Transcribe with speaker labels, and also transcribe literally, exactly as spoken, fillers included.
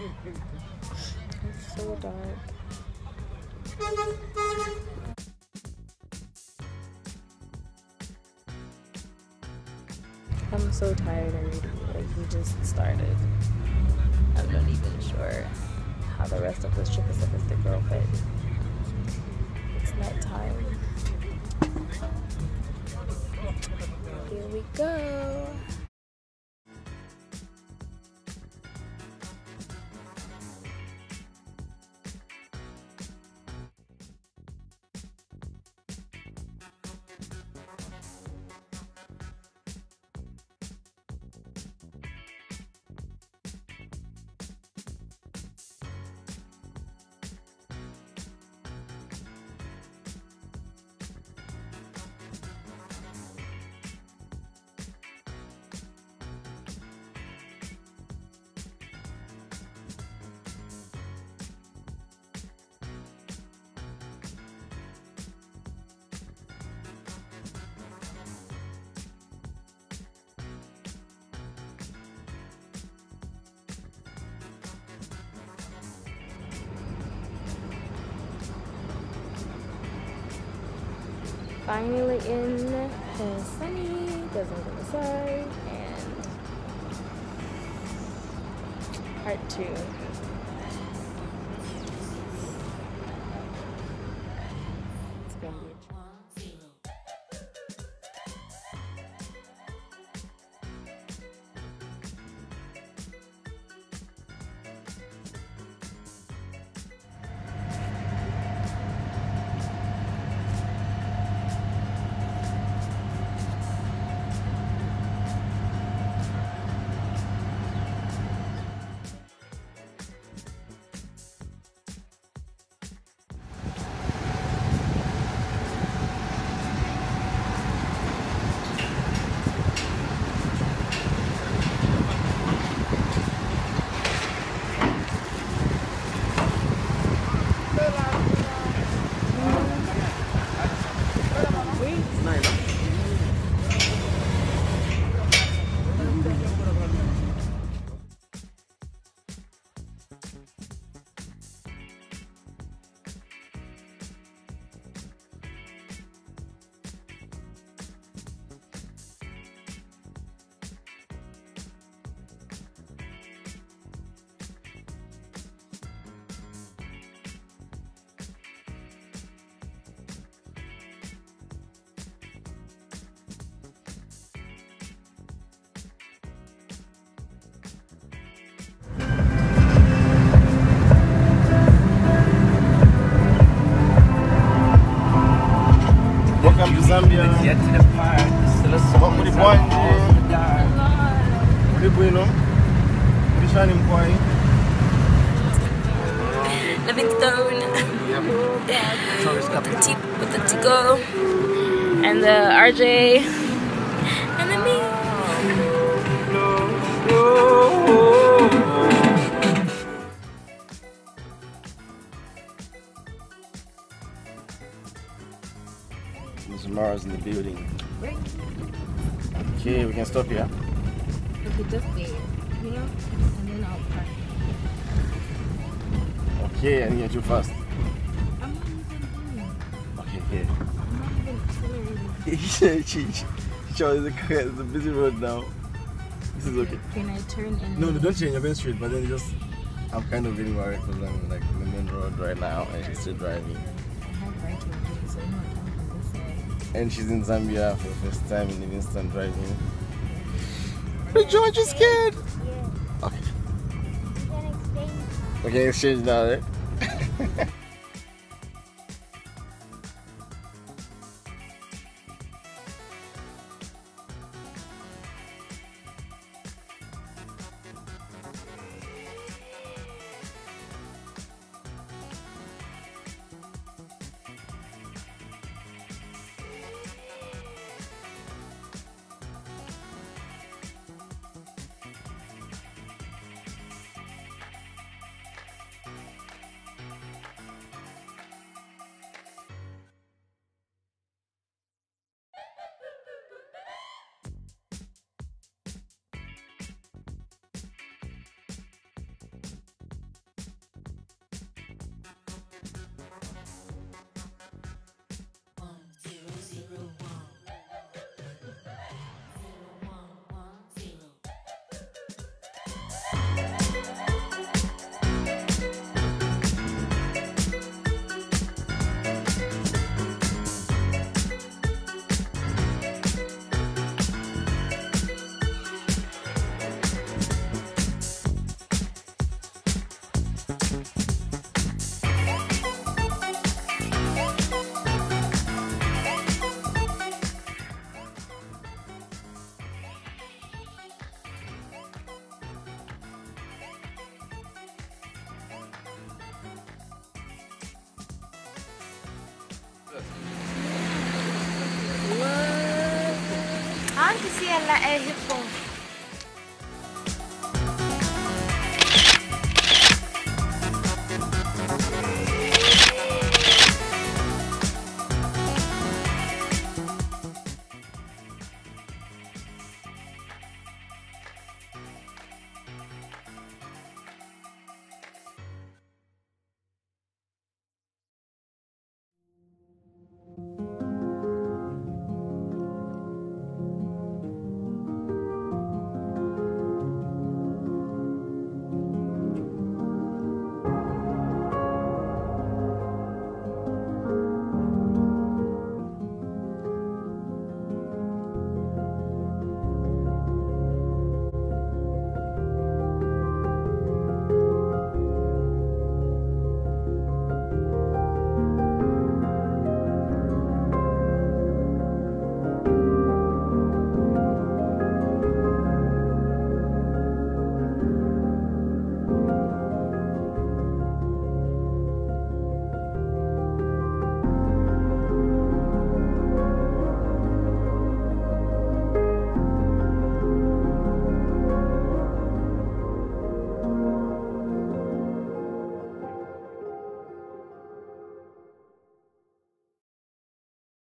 Speaker 1: It's so dark. I'm so tired already. Like, we just started. I'm not even sure how the rest of this trip is supposed to go, but it's night time. Here we go. Finally in, and it's sunny, doesn't go inside, and part two. It's gonna be a
Speaker 2: Welcome to Zambia. What with the boy? Bueno. Bishani Mkwai.
Speaker 1: Livingstone. With the T with the Tico and the R J and then me.
Speaker 2: Mister Mars in the building. Okay, we can stop here.
Speaker 1: We could just stay, you know, and then I'll park.
Speaker 2: Okay, I need you fast.
Speaker 1: I'm not even doing.
Speaker 2: Okay, okay.
Speaker 1: I'm not even accelerating.
Speaker 2: Charlie, it's a busy road now. This is okay.
Speaker 1: Can I turn in?
Speaker 2: No, no, don't change your main street, but then just. I'm kind of getting worried because I'm like in the main road right now and she's still driving.
Speaker 1: I have right to do so I know I come from this side.
Speaker 2: And she's in Zambia for the first time in Livingstone driving. Hey, George, you scared?
Speaker 3: Yeah.
Speaker 2: Okay.
Speaker 3: You can explain.
Speaker 2: Okay, exchange now, right?
Speaker 3: ciel là est répond.